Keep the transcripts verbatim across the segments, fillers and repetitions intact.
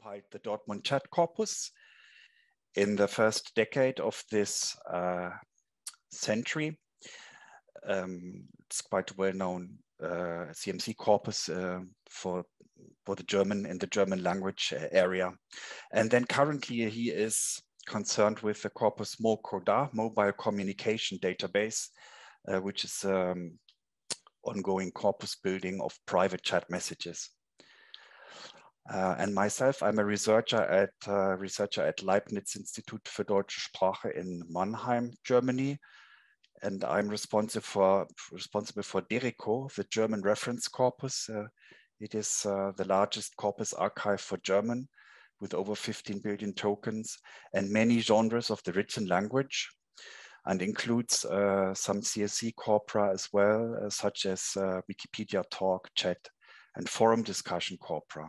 compiled the Dortmund chat corpus in the first decade of this uh, century. Um, it's quite a well-known uh, C M C corpus uh, for, for the German, in the German language area. And then currently he is concerned with the corpus MoCoDA, Mobile Communication Database, uh, which is um, ongoing corpus building of private chat messages. Uh, and myself, I'm a researcher at uh, researcher at Leibniz Institut für Deutsche Sprache in Mannheim, Germany, and I'm responsible for responsible for DERECO, the German reference corpus. Uh, it is uh, the largest corpus archive for German, with over fifteen billion tokens and many genres of the written language, and includes uh, some C S C corpora as well, uh, such as uh, Wikipedia talk, chat, and forum discussion corpora.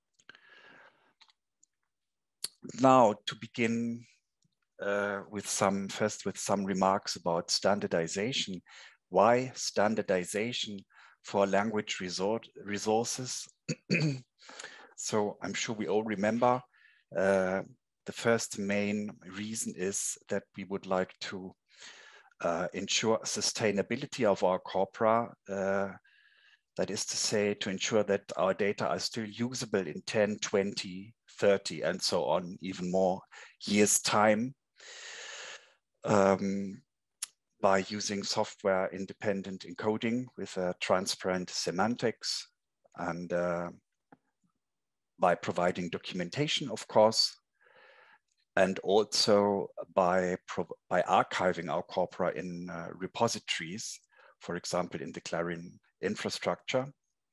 Now, to begin uh, with some, first with some remarks about standardization. Why standardization for language resort, resources? So I'm sure we all remember uh, the first main reason is that we would like to uh, ensure sustainability of our corpora. Uh, that is to say, to ensure that our data are still usable in ten, twenty, thirty, and so on, even more years' time, um, by using software independent encoding with uh, transparent semantics, and uh, by providing documentation, of course, and also by, by archiving our corpora in uh, repositories, for example, in the Clarin infrastructure.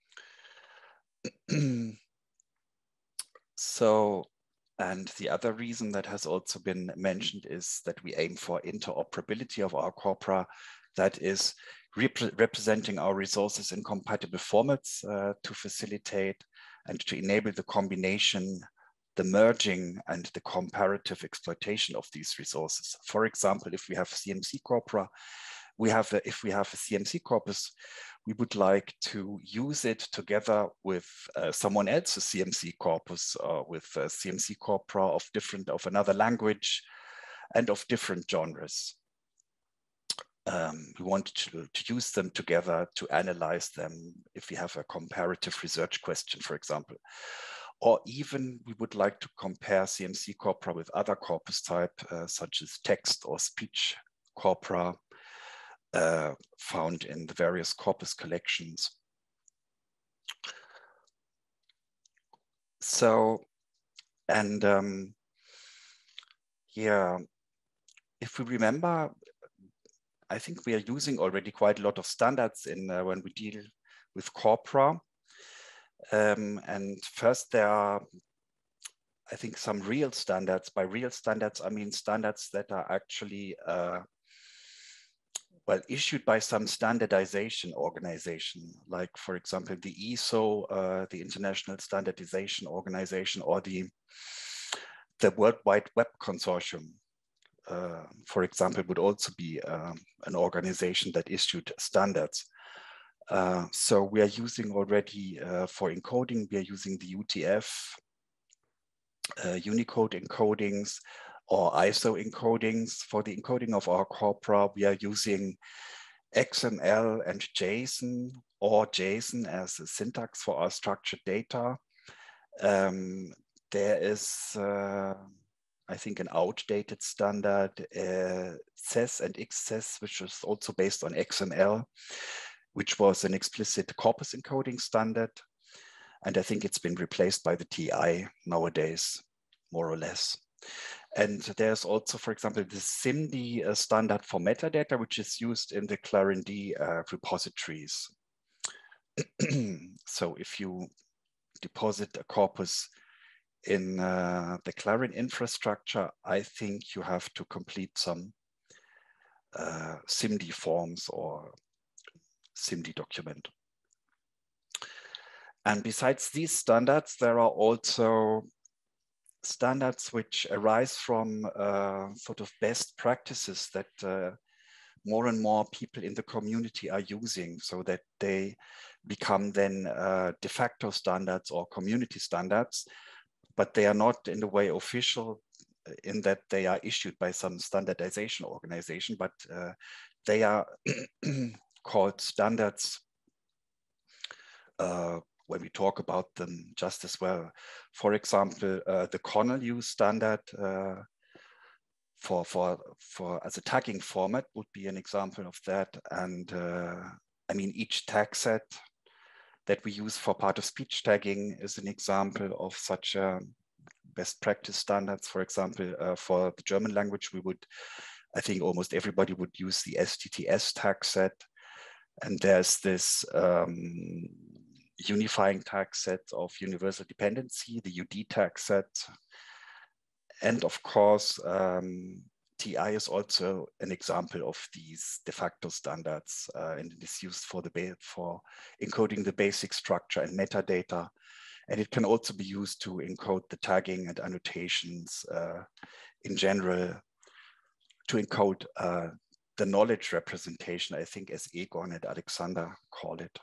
So, and the other reason that has also been mentioned is that we aim for interoperability of our corpora, that is rep representing our resources in compatible formats uh, to facilitate and to enable the combination, the merging and the comparative exploitation of these resources. For example, if we have C M C corpora, we have a, if we have a C M C corpus, we would like to use it together with uh, someone else's C M C corpus, or with uh, C M C corpora of different, of another language and of different genres. Um, we want to, to use them together to analyze them if we have a comparative research question, for example. Or even we would like to compare C M C corpora with other corpus type, uh, such as text or speech corpora, Uh, found in the various corpus collections. So, and um, yeah, if we remember, I think we are using already quite a lot of standards in uh, when we deal with corpora. Um, and first there are, I think, some real standards. By real standards, I mean standards that are actually uh, well, issued by some standardization organization, like, for example, the I S O, uh, the International Standardization Organization, or the, the World Wide Web Consortium, uh, for example, would also be um, an organization that issued standards. Uh, so we are using already, uh, for encoding, we are using the U T F, uh, Unicode encodings, or I S O encodings. For the encoding of our corpora, we are using X M L and JSON, or JSON as a syntax for our structured data. Um, there is, uh, I think, an outdated standard, uh, C E S and X C E S, which was also based on X M L, which was an explicit corpus encoding standard. And I think it's been replaced by the T I nowadays, more or less. And there's also, for example, the S I M D uh, standard for metadata, which is used in the Clarin D uh, repositories. So if you deposit a corpus in uh, the Clarin infrastructure, I think you have to complete some uh, S I M D forms or S I M D document. And besides these standards, there are also standards which arise from uh, sort of best practices that uh, more and more people in the community are using, so that they become then uh, de facto standards or community standards. but they are not in a way official in that they are issued by some standardization organization, but uh, they are called standards uh, when we talk about them just as well. For example, uh, the Connell standard uh, for, for, for as a tagging format would be an example of that. And uh, I mean, each tag set that we use for part of speech tagging is an example of such a best practice standards. For example, uh, for the German language, we would, I think almost everybody would use the S T T S tag set. And there's this um, unifying tag set of universal dependency, the U D tag set. And of course, um, T I is also an example of these de facto standards, uh, and it is used for, the for encoding the basic structure and metadata. And it can also be used to encode the tagging and annotations uh, in general, to encode uh, the knowledge representation, I think, as Egon and Alexander call it.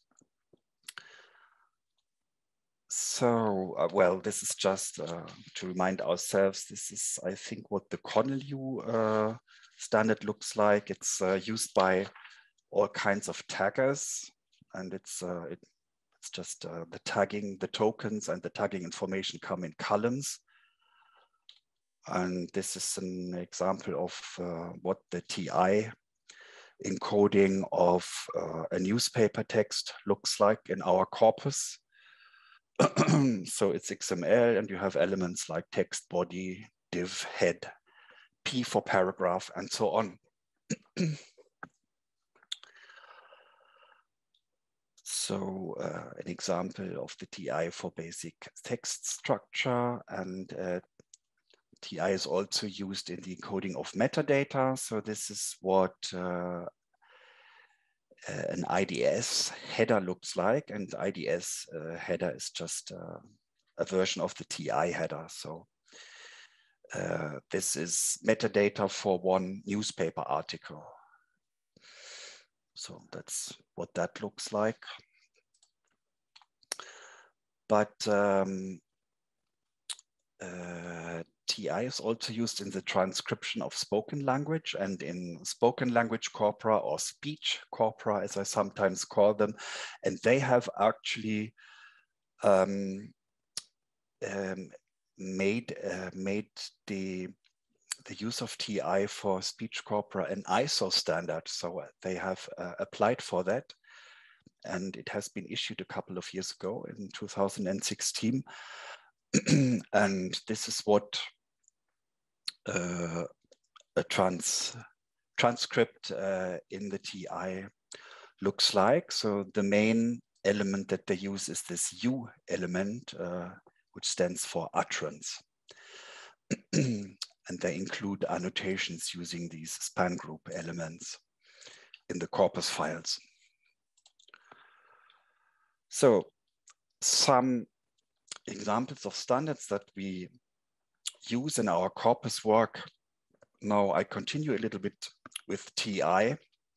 So, uh, well, this is just uh, to remind ourselves, this is, I think, what the Connell uh, standard looks like. It's uh, used by all kinds of taggers, and it's, uh, it, it's just uh, the tagging, the tokens and the tagging information come in columns. And this is an example of uh, what the T I encoding of uh, a newspaper text looks like in our corpus. So it's X M L, and you have elements like text body, div, head, P for paragraph, and so on. So uh, an example of the T I for basic text structure, and uh, T I is also used in the encoding of metadata. So this is what uh, an I D S header looks like, and I D S uh, header is just uh, a version of the T I header. So uh, this is metadata for one newspaper article. So that's what that looks like. But um, uh, T I is also used in the transcription of spoken language and in spoken language corpora, or speech corpora, as I sometimes call them. And they have actually um, um, made, uh, made the, the use of T I for speech corpora an I S O standard. So they have uh, applied for that. And it has been issued a couple of years ago in two thousand sixteen. And this is what uh, a trans transcript uh, in the T I looks like. So the main element that they use is this U element, uh, which stands for utterance. And they include annotations using these span group elements in the corpus files. So some examples of standards that we use in our corpus work. Now I continue a little bit with T I.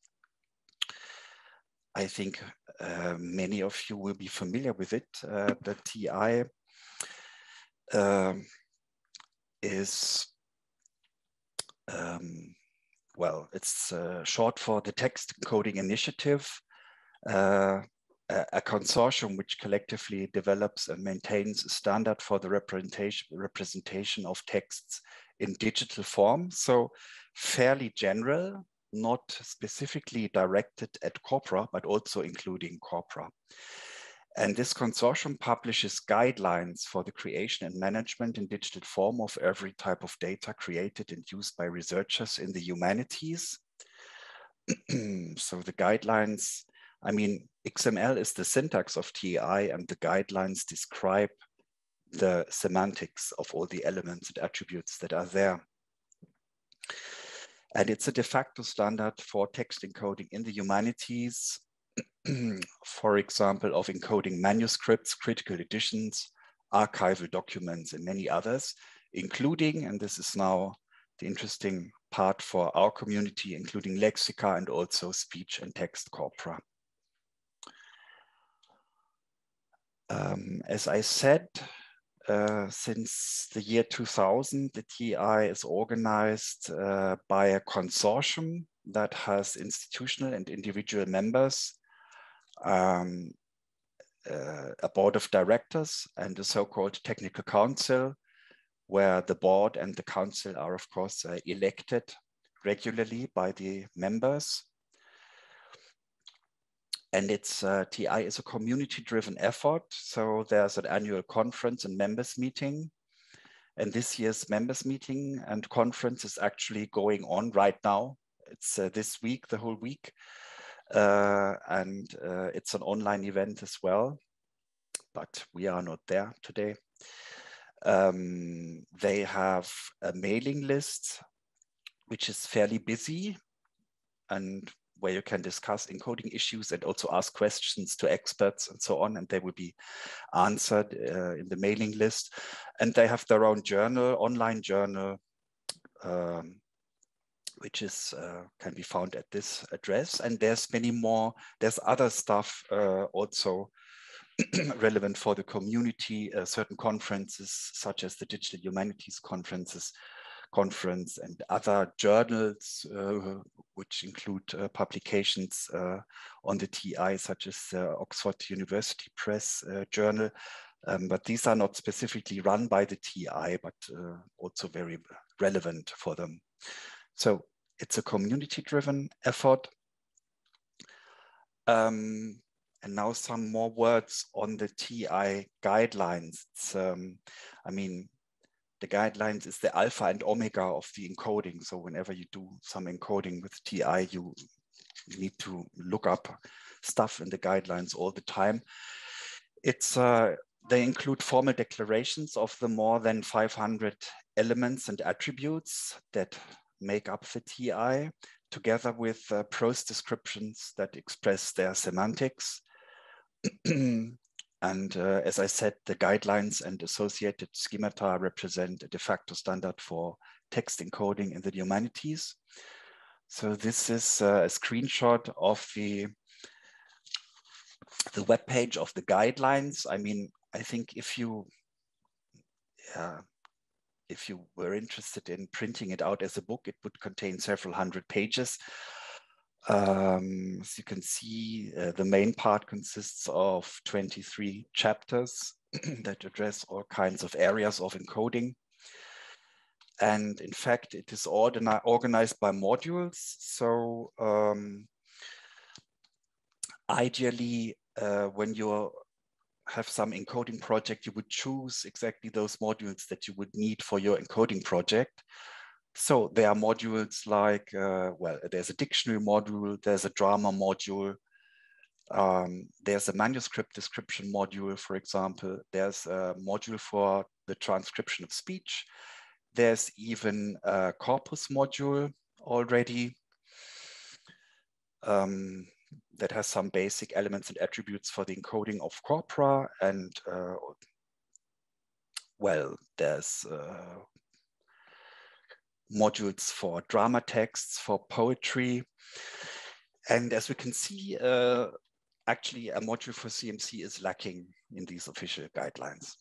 I think uh, many of you will be familiar with it. Uh, the T I uh, is, um, well, it's uh, short for the Text Encoding Initiative, uh, a, a consortium which collectively develops and maintains a standard for the representation, representation of texts in digital form. So fairly general, not specifically directed at corpora, but also including corpora. And this consortium publishes guidelines for the creation and management in digital form of every type of data created and used by researchers in the humanities. So the guidelines, I mean, X M L is the syntax of T I, and the guidelines describe the semantics of all the elements and attributes that are there. And it's a de facto standard for text encoding in the humanities, for example, of encoding manuscripts, critical editions, archival documents, and many others, including, and this is now the interesting part for our community, including lexica and also speech and text corpora. Um, as I said, Uh, since the year two thousand, the T I is organized uh, by a consortium that has institutional and individual members, um, uh, a board of directors, and a so-called technical council, where the board and the council are, of course, uh, elected regularly by the members. And it's uh, T I is a community-driven effort. So there's an annual conference and members meeting. And this year's members meeting and conference is actually going on right now. It's uh, this week, the whole week. Uh, and uh, it's an online event as well, but we are not there today. Um, they have a mailing list, which is fairly busy, and where you can discuss encoding issues and also ask questions to experts and so on, and they will be answered uh, in the mailing list. And they have their own journal, online journal, um, which is uh, can be found at this address. And there's many more, there's other stuff uh, also relevant for the community, uh, certain conferences such as the Digital Humanities Conferences, conference and other journals, uh, which include uh, publications uh, on the T I, such as uh, Oxford University Press uh, journal. Um, but these are not specifically run by the T I, but uh, also very relevant for them. So it's a community-driven effort. Um, and now some more words on the T I guidelines. It's, um, I mean, the guidelines is the alpha and omega of the encoding. So whenever you do some encoding with T I, you need to look up stuff in the guidelines all the time. It's uh, they include formal declarations of the more than five hundred elements and attributes that make up the T I, together with uh, prose descriptions that express their semantics. And uh, as I said, the guidelines and associated schemata represent a de facto standard for text encoding in the humanities. So this is uh, a screenshot of the, the web page of the guidelines. I mean, I think if you, uh, if you were interested in printing it out as a book, it would contain several hundred pages. Um, as you can see, uh, the main part consists of twenty-three chapters that address all kinds of areas of encoding. And in fact, it is organized by modules. So um, ideally, uh, when you have some encoding project, you would choose exactly those modules that you would need for your encoding project. So there are modules like, uh, well, there's a dictionary module, there's a drama module, um, there's a manuscript description module, for example, there's a module for the transcription of speech, there's even a corpus module already um, that has some basic elements and attributes for the encoding of corpora, and uh, well, there's uh, modules for drama texts, for poetry. And as we can see, uh, actually a module for C M C is lacking in these official guidelines.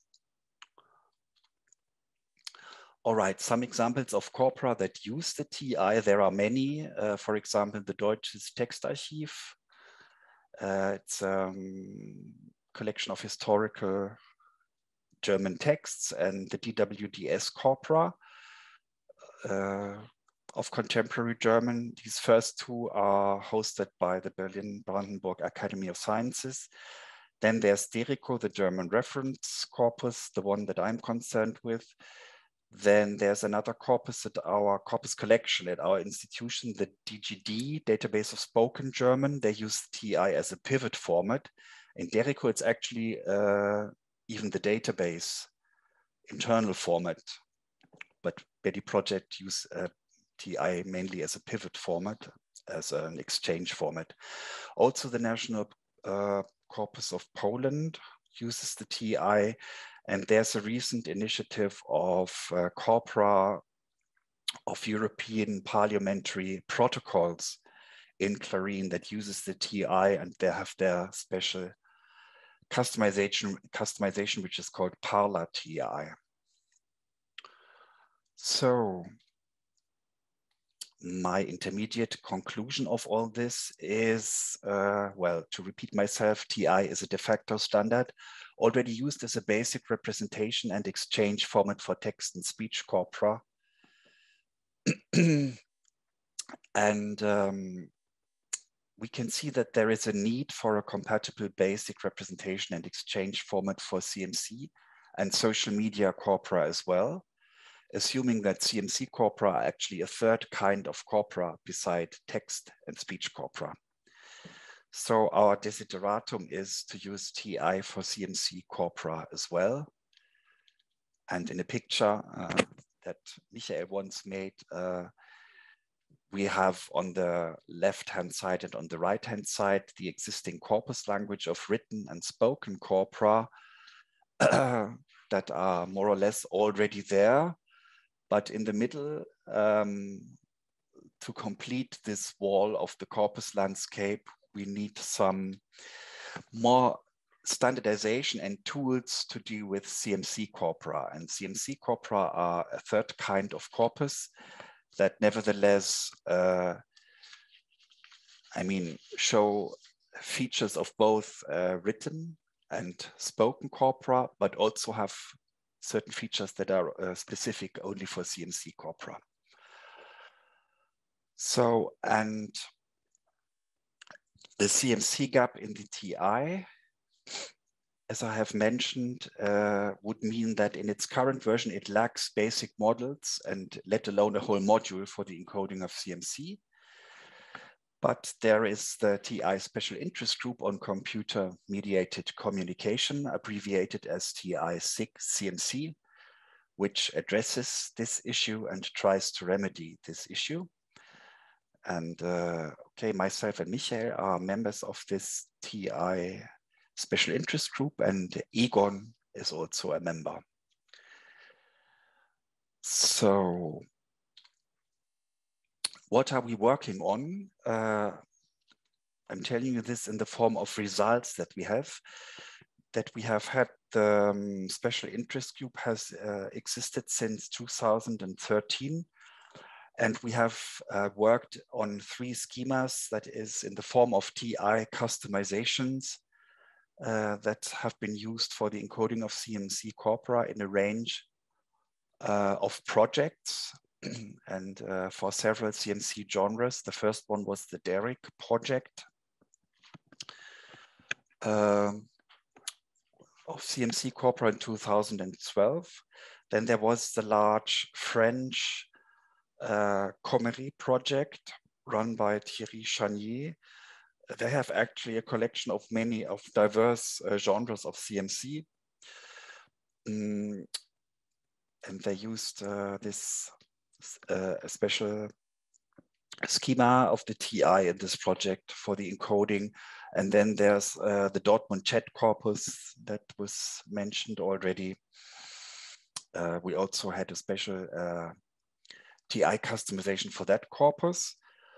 All right, some examples of corpora that use the T I, there are many. Uh, for example, the Deutsches Textarchiv. Uh, it's a um, collection of historical German texts, and the D W D S corpora. Uh, of contemporary German. These first two are hosted by the Berlin-Brandenburg Academy of Sciences. Then there's DERICO, the German reference corpus, the one that I'm concerned with. Then there's another corpus at our corpus collection at our institution, the D G D, Database of Spoken German. They use T I as a pivot format. In DERICO, it's actually uh, even the database internal format, but Bedi project use uh, T I mainly as a pivot format, as an exchange format. Also, the National uh, Corpus of Poland uses the T I, and there's a recent initiative of uh, corpora of European parliamentary protocols in Clarine that uses the T I, and they have their special customization, customization which is called Parler T I. So my intermediate conclusion of all this is, uh, well, to repeat myself, T I is a de facto standard already used as a basic representation and exchange format for text and speech corpora. And um, we can see that there is a need for a compatible basic representation and exchange format for C M C and social media corpora as well, assuming that C M C corpora are actually a third kind of corpora beside text and speech corpora. So our desideratum is to use T I for C M C corpora as well. And in a picture uh, that Michael once made, uh, we have on the left-hand side and on the right-hand side the existing corpus language of written and spoken corpora uh, that are more or less already there. But in the middle, um, to complete this wall of the corpus landscape, we need some more standardization and tools to deal with C M C corpora. And C M C corpora are a third kind of corpus that nevertheless, uh, I mean, show features of both uh, written and spoken corpora, but also have certain features that are uh, specific only for C M C corpora. So, and the C M C gap in the T I, as I have mentioned, uh, would mean that in its current version, it lacks basic models and let alone a whole module for the encoding of C M C. But there is the T I Special Interest Group on Computer Mediated Communication, abbreviated as T I C M C, which addresses this issue and tries to remedy this issue. And uh, okay, myself and Michael are members of this T I Special Interest Group, and Egon is also a member. So what are we working on? Uh, I'm telling you this in the form of results that we have, that we have had. The um, Special Interest Group has uh, existed since two thousand thirteen. And we have uh, worked on three schemas that is in the form of T I customizations uh, that have been used for the encoding of C M C corpora in a range uh, of projects and uh, for several C M C genres. The first one was the Derrick project um, of C M C corpora in two thousand twelve. Then there was the large French Uh, Comery project run by Thierry Chanier. They have actually a collection of many of diverse uh, genres of C M C. Mm, and they used uh, this uh, special schema of the T I in this project for the encoding. And then there's uh, the Dortmund chat corpus that was mentioned already. Uh, we also had a special uh, T I customization for that corpus.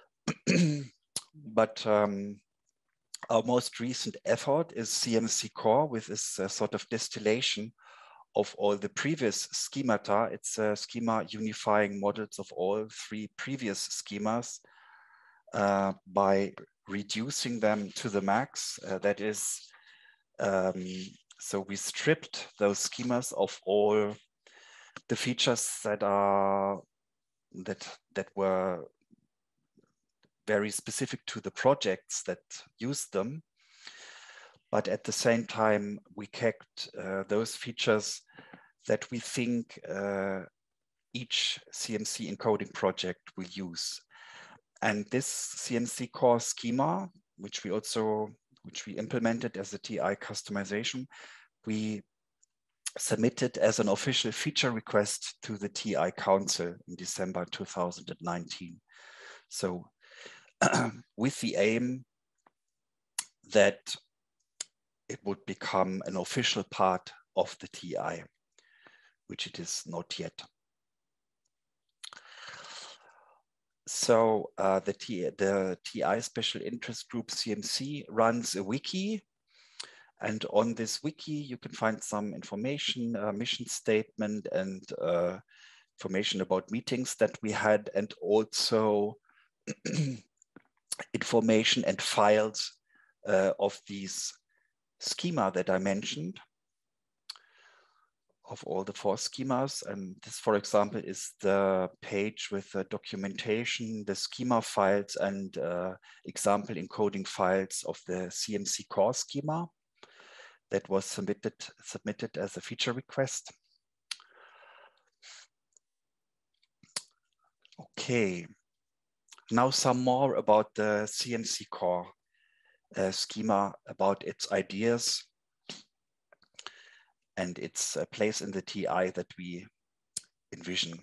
But um, our most recent effort is C M C Core with this uh, sort of distillation of all the previous schemata. It's a schema unifying models of all three previous schemas uh, by reducing them to the max. Uh, that is, um, so we stripped those schemas of all the features that are that that were very specific to the projects that used them. But at the same time, we kept uh, those features that we think uh, each C M C encoding project will use. And this C M C core schema, which we also, which we implemented as a T I customization, we submitted as an official feature request to the T I Council in December two thousand nineteen. So with the aim that it would become an official part of the T I, which it is not yet. So uh, the, T, the T I Special Interest Group C M C runs a wiki, And on this wiki, you can find some information, uh, mission statement, and uh, information about meetings that we had, and also information and files uh, of these schema that I mentioned, of all the four schemas. And this, for example, is the page with the documentation, the schema files, and uh, example encoding files of the C M C core schema that was submitted, submitted as a feature request. Okay, now some more about the C M C core uh, schema, about its ideas and its uh, place in the T I that we envision.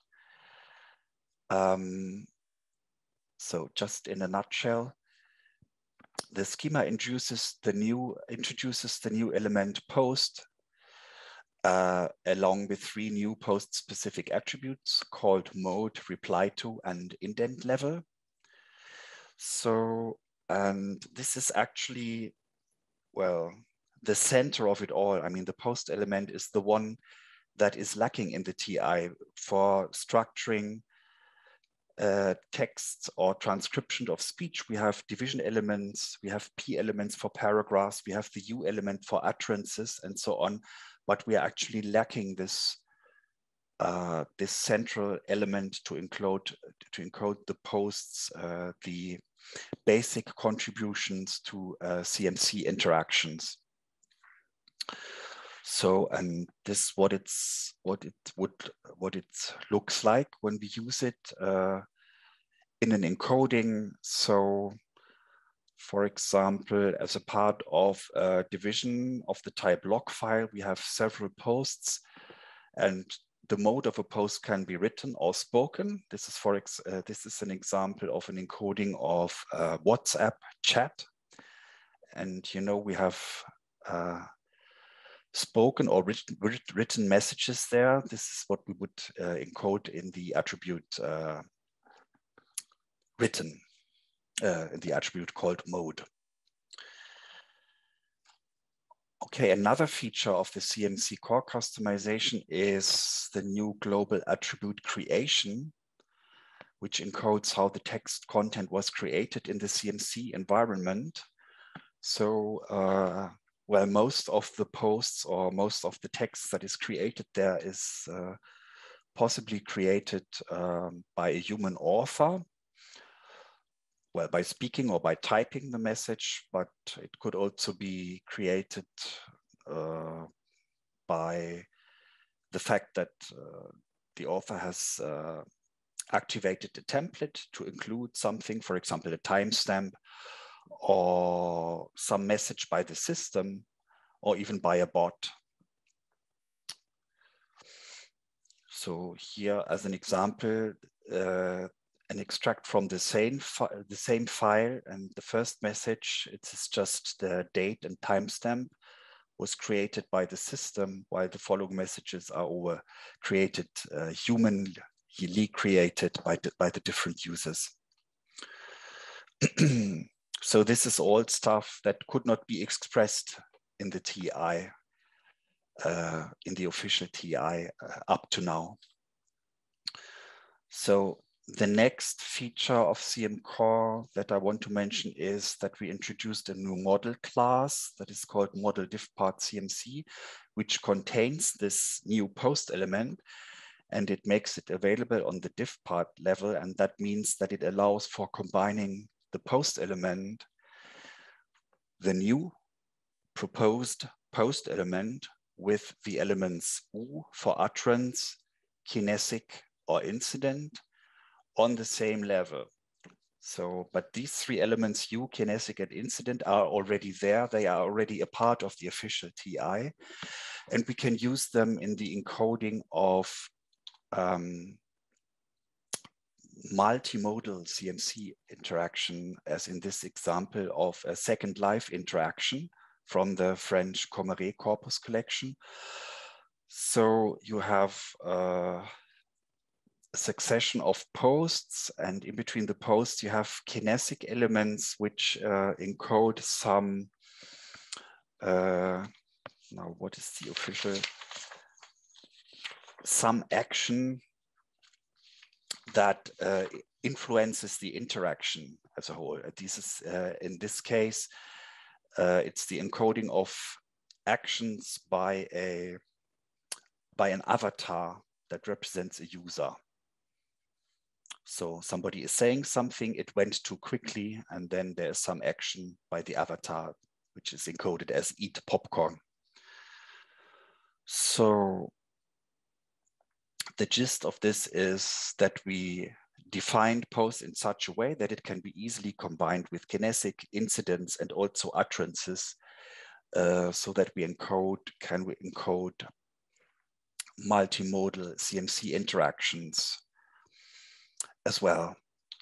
Um, so just in a nutshell, the schema introduces the new, introduces the new element post uh, along with three new post-specific attributes called mode, reply to, and indent level. So, and this is actually, well, the center of it all. I mean, the post element is the one that is lacking in the T I for structuring uh, texts or transcription of speech. We have division elements, we have P elements for paragraphs, we have the U element for utterances, and so on. But we are actually lacking this uh, this central element to encode to encode the posts, uh, the basic contributions to uh, C M C interactions. So, and this what it's what it would what it looks like when we use it uh, in an encoding. So, for example, as a part of a division of the type log file, we have several posts, and the mode of a post can be written or spoken. This is for ex uh, this is an example of an encoding of uh, WhatsApp chat, and you know we have uh, spoken or written, written messages there. This is what we would uh, encode in the attribute uh, written, uh, in the attribute called mode. Okay, another feature of the C M C core customization is the new global attribute creation, which encodes how the text content was created in the C M C environment. So, uh, well, most of the posts or most of the text that is created there is uh, possibly created um, by a human author, well, by speaking or by typing the message, but it could also be created uh, by the fact that uh, the author has uh, activated a template to include something, for example, a timestamp, or some message by the system, or even by a bot. So here, as an example, uh, an extract from the same the same file, and the first message, it's just the date and timestamp was created by the system, while the following messages are over created, uh, humanly created by the, by the different users. So this is all stuff that could not be expressed in the T I, uh, in the official T I uh, up to now. So the next feature of C M Core that I want to mention is that we introduced a new model class that is called model divpart C M C, which contains this new post element, and it makes it available on the divpart level. And that means that it allows for combining the post element, the new proposed post element, with the elements U for utterance, kinesic, or incident on the same level. So, but these three elements, U, kinesic, and incident, are already there. They are already a part of the official T I, and we can use them in the encoding of um, multimodal C M C interaction, as in this example of a Second Life interaction from the French Comeret corpus collection. So you have uh, a succession of posts, and in between the posts you have kinesic elements which uh, encode some uh, now what is the official, some action that uh, influences the interaction as a whole. This is, uh, in this case, uh, it's the encoding of actions by a by an avatar that represents a user. So somebody is saying something, it went too quickly, and then there's some action by the avatar, which is encoded as eat popcorn. So the gist of this is that we defined post in such a way that it can be easily combined with kinesic incidents and also utterances, uh, so that we encode, can we encode multimodal C M C interactions as well.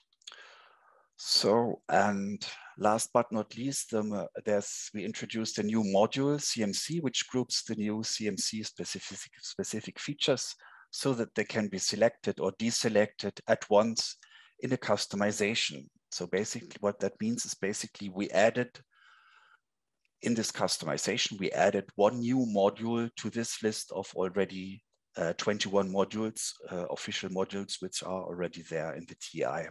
So, and last but not least, um, there's, we introduced a new module, C M C, which groups the new C M C specific, specific features so that they can be selected or deselected at once in a customization. So basically what that means is basically we added, in this customization, we added one new module to this list of already uh, twenty-one modules, uh, official modules, which are already there in the T I.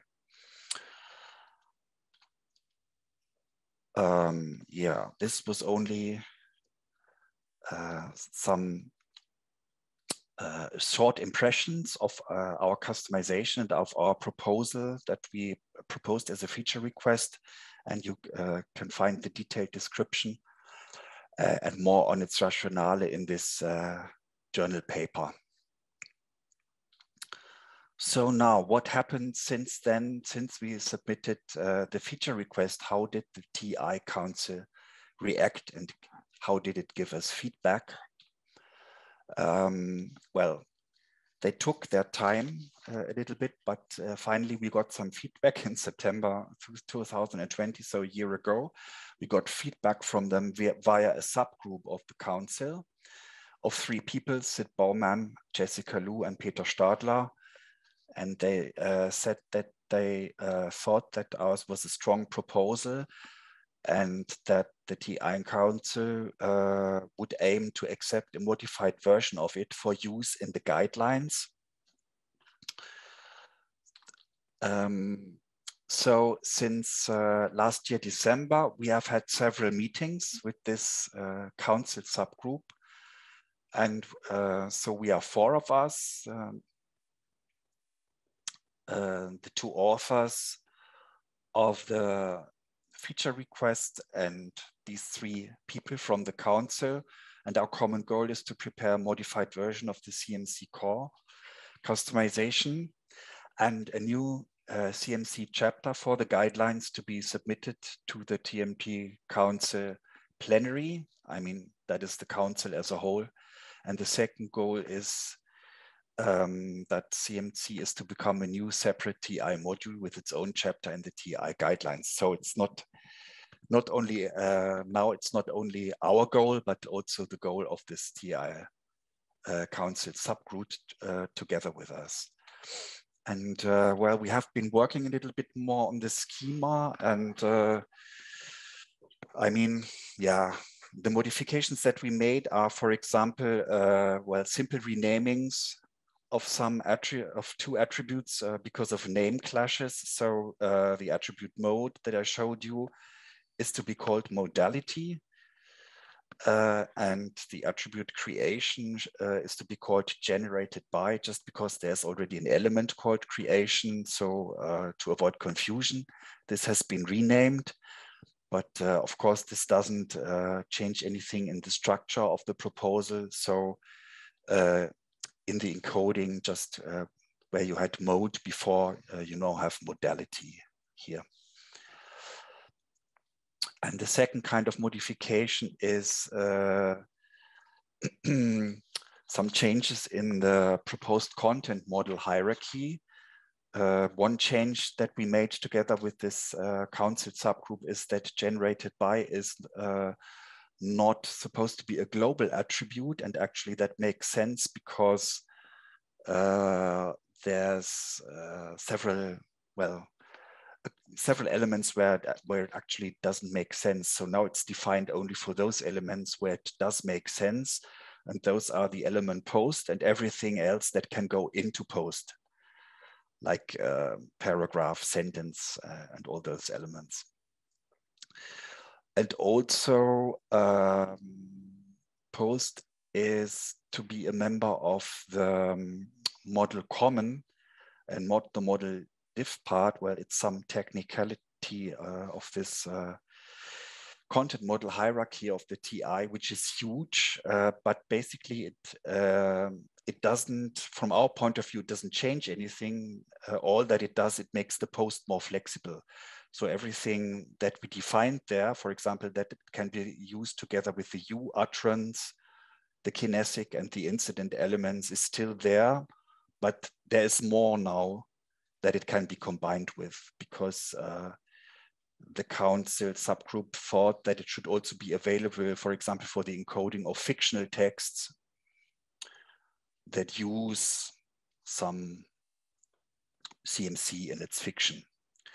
Um, yeah, this was only uh, some uh, short impressions of uh, our customization and of our proposal that we proposed as a feature request. And you uh, can find the detailed description uh, and more on its rationale in this uh, journal paper. So now what happened since then, since we submitted uh, the feature request? How did the T I Council react and how did it give us feedback? Um, well, they took their time uh, a little bit, but uh, finally we got some feedback in September two thousand twenty, so a year ago. We got feedback from them via, via a subgroup of the council of three people, Sid Baumann, Jessica Liu, and Peter Stadler. And they uh, said that they uh, thought that ours was a strong proposal and that the T I Council uh, would aim to accept a modified version of it for use in the guidelines. Um, so since uh, last year, December, we have had several meetings with this uh, council subgroup. And uh, so we are four of us. Um, Uh, the two authors of the feature request and these three people from the council. And our common goal is to prepare a modified version of the C M C core customization and a new uh, C M C chapter for the guidelines to be submitted to the T M T Council plenary. I mean, that is the council as a whole. And the second goal is Um, that C M C is to become a new separate T I module with its own chapter in the T I guidelines. So it's not not only uh, now it's not only our goal, but also the goal of this T I uh, Council subgroup uh, together with us. And uh, well, we have been working a little bit more on the schema, and uh, I mean, yeah. The modifications that we made are, for example, uh, well, simple renamings of some attribute of two attributes uh, because of name clashes. So uh, the attribute mode that I showed you is to be called modality, uh, and the attribute creation uh, is to be called generated by, just because there's already an element called creation. So uh, to avoid confusion, this has been renamed. But uh, of course, this doesn't uh, change anything in the structure of the proposal. So uh, in the encoding, just uh, where you had mode before, uh, you now have modality here. And the second kind of modification is uh, some changes in the proposed content model hierarchy. Uh, one change that we made together with this uh, council subgroup is that generated by is uh, not supposed to be a global attribute. And actually that makes sense because uh, there's uh, several, well, several elements where, where it actually doesn't make sense. So now it's defined only for those elements where it does make sense. And those are the element post and everything else that can go into post, like uh, paragraph, sentence, uh, and all those elements. And also um, post is to be a member of the um, model common, and mod the model diff part, where it's some technicality uh, of this uh, content model hierarchy of the T I, which is huge, uh, but basically it uh, it doesn't, from our point of view, it doesn't change anything. Uh, all that it does, it makes the post more flexible. So everything that we defined there, for example, that it can be used together with the U utterance, the kinetic and the incident elements is still there, but there is more now that it can be combined with, because uh, the council subgroup thought that it should also be available, for example, for the encoding of fictional texts that use some C M C in its fiction.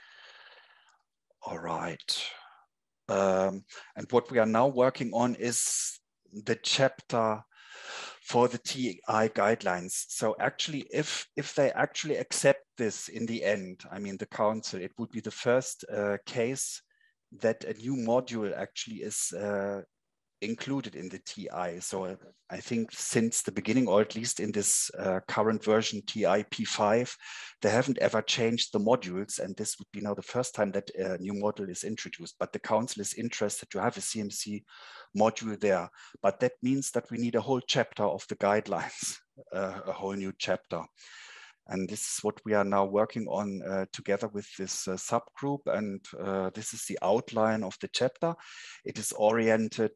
All right. Um, and what we are now working on is the chapter for the T I guidelines. So actually, if, if they actually accept this in the end, I mean, the council, it would be the first uh, case that a new module actually is uh, included in the T I. So I think since the beginning, or at least in this uh, current version T I P five, they haven't ever changed the modules. And this would be now the first time that a new module is introduced. But the council is interested to have a C M C module there. But that means that we need a whole chapter of the guidelines, uh, a whole new chapter. And this is what we are now working on uh, together with this uh, subgroup. And uh, this is the outline of the chapter. It is oriented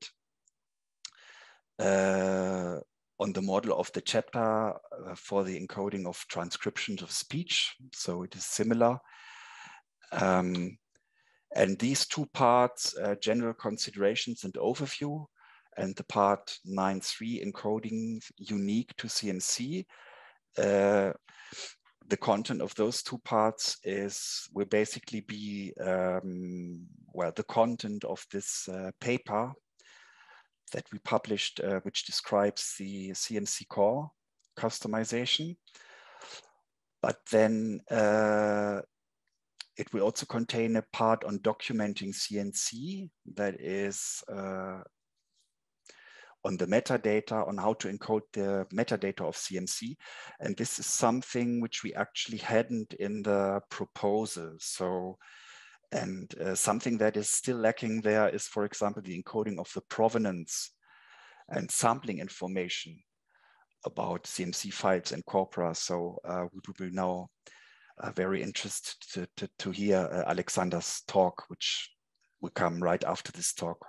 Uh, on the model of the chapter uh, for the encoding of transcriptions of speech. So it is similar. Um, and these two parts, uh, general considerations and overview, and the part nine point three, encoding unique to C M C. Uh, the content of those two parts is, will basically be, um, well, the content of this uh, paper that we published, uh, which describes the C M C core customization. But then uh, it will also contain a part on documenting C M C that is uh, on the metadata, on how to encode the metadata of C M C. And this is something which we actually hadn't in the proposal. So, and uh, something that is still lacking there is, for example, the encoding of the provenance and sampling information about C M C files and corpora. So uh, we will be now uh, very interested to, to, to hear uh, Alexander's talk, which will come right after this talk.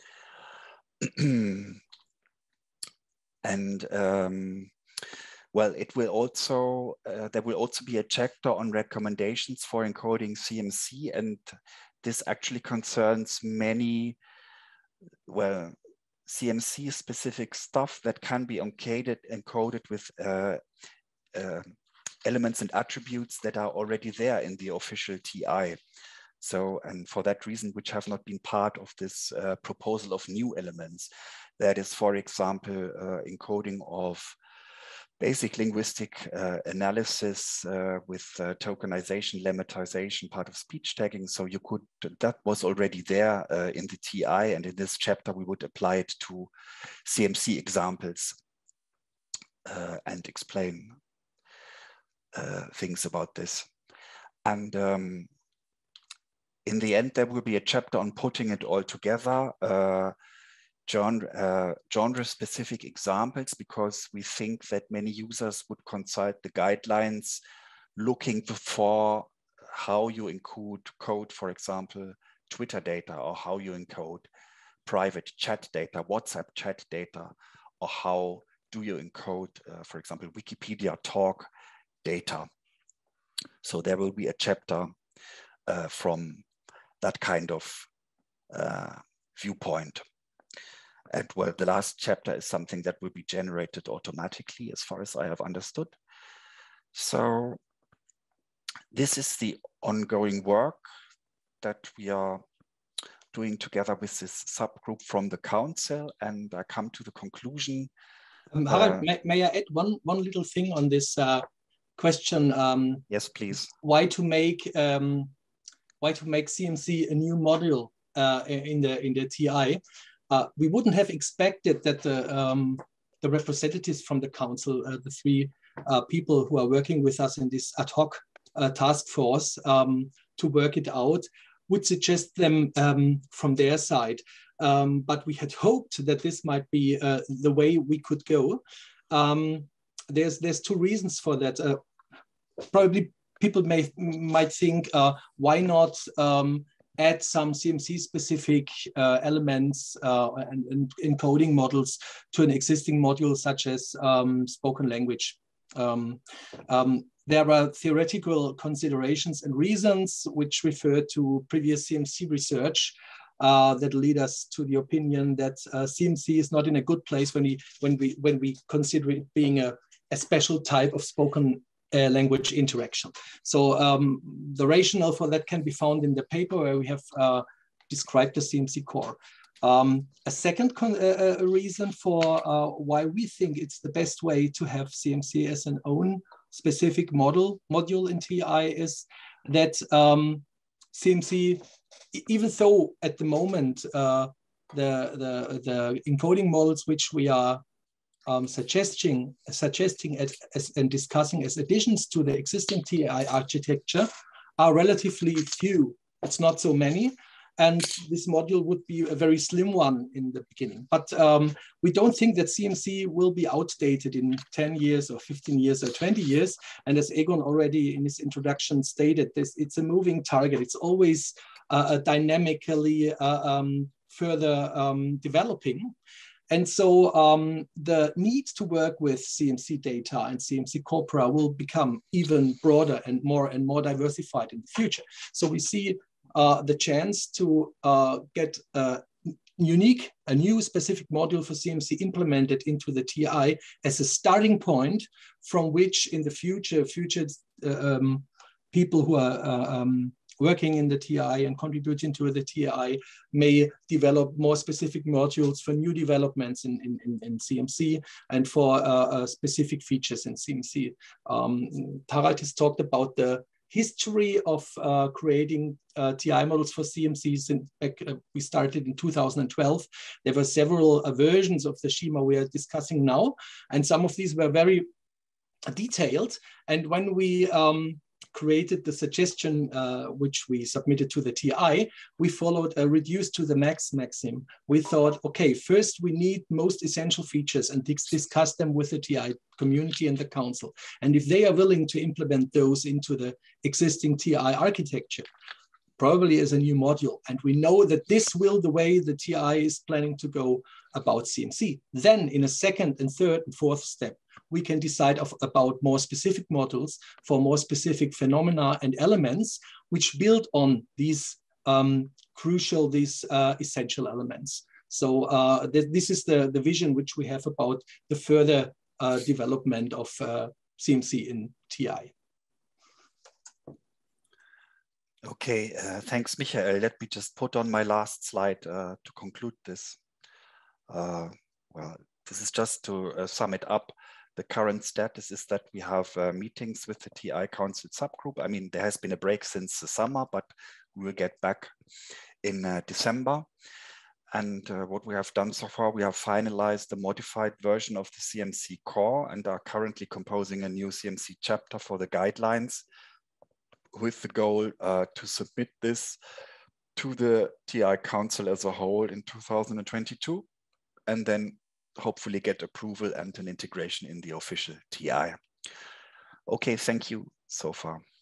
And um, well, it will also, uh, there will also be a chapter on recommendations for encoding C M C. And this actually concerns many, well, C M C specific stuff that can be encoded, encoded with uh, uh, elements and attributes that are already there in the official T I. So, and for that reason, which have not been part of this uh, proposal of new elements, that is, for example, uh, encoding of basic linguistic uh, analysis uh, with uh, tokenization, lemmatization, part of speech tagging. So you could, that was already there uh, in the T I, and in this chapter, we would apply it to C M C examples uh, and explain uh, things about this. And um, in the end, there will be a chapter on putting it all together, uh, genre, uh, genre-specific examples, because we think that many users would consult the guidelines looking for how you encode code, for example, Twitter data, or how you encode private chat data, WhatsApp chat data, or how do you encode, uh, for example, Wikipedia talk data. So there will be a chapter uh, from that kind of uh, viewpoint. And well, the last chapter is something that will be generated automatically, as far as I have understood. So this is the ongoing work that we are doing together with this subgroup from the council, and I come to the conclusion. Um, Harald, uh, may, may I add one, one little thing on this uh, question? Um, yes, please. Why to make um, why to make C M C a new module uh, in the in the T I? Uh, we wouldn't have expected that the um, the representatives from the council, uh, the three uh, people who are working with us in this ad hoc uh, task force um, to work it out, would suggest them um, from their side. Um, but we had hoped that this might be uh, the way we could go. Um, there's there's two reasons for that. Uh, probably people may might think, uh, why not um, add some C M C specific uh, elements uh, and, and encoding models to an existing module such as um, spoken language. Um, um, there are theoretical considerations and reasons which refer to previous C M C research uh, that lead us to the opinion that uh, C M C is not in a good place when we when we when we consider it being a, a special type of spoken uh, language interaction. So um, the rationale for that can be found in the paper where we have uh, described the C M C core. Um, a second con uh, reason for uh, why we think it's the best way to have C M C as an own specific model module in T I is that um, C M C, even though at the moment uh, the, the, the encoding models which we are um, suggesting, suggesting as, as, and discussing as additions to the existing T I architecture are relatively few. It's not so many. And this module would be a very slim one in the beginning. But um, we don't think that C M C will be outdated in ten years or fifteen years or twenty years. And as Egon already in his introduction stated, this, it's a moving target. It's always uh, dynamically uh, um, further um, developing. And so um, the need to work with C M C data and C M C corpora will become even broader and more and more diversified in the future. So we see Uh, the chance to uh, get a unique, a new specific module for C M C implemented into the T I as a starting point from which in the future, future uh, um, people who are uh, um, working in the T I and contributing to the T I may develop more specific modules for new developments in, in, in C M C and for uh, uh, specific features in C M C. Um, Harald has talked about the history of uh, creating uh, T I models for C M Cs. In, uh, we started in two thousand twelve. There were several uh, versions of the schema we are discussing now, and some of these were very detailed. And when we um, created the suggestion, uh, which we submitted to the T I, we followed a reduce to the max maxim. We thought, okay, first we need most essential features and dis discuss them with the T I community and the council. And if they are willing to implement those into the existing T I architecture, probably as a new module, and we know that this will the way the T I is planning to go about C M C, then in a second and third and fourth step, we can decide of, about more specific modules for more specific phenomena and elements which build on these um, crucial, these uh, essential elements. So uh, th this is the, the vision which we have about the further uh, development of uh, C M C in T I. Okay, uh, thanks, Michael. Let me just put on my last slide uh, to conclude this. Uh, well, this is just to uh, sum it up. The current status is that we have uh, meetings with the T I Council subgroup. I mean, there has been a break since the summer, but we will get back in uh, December. And uh, what we have done so far, we have finalized the modified version of the C M C core and are currently composing a new C M C chapter for the guidelines with the goal uh, to submit this to the T I Council as a whole in two thousand twenty-two, and then hopefully get approval and an integration in the official T I. Okay, thank you so far.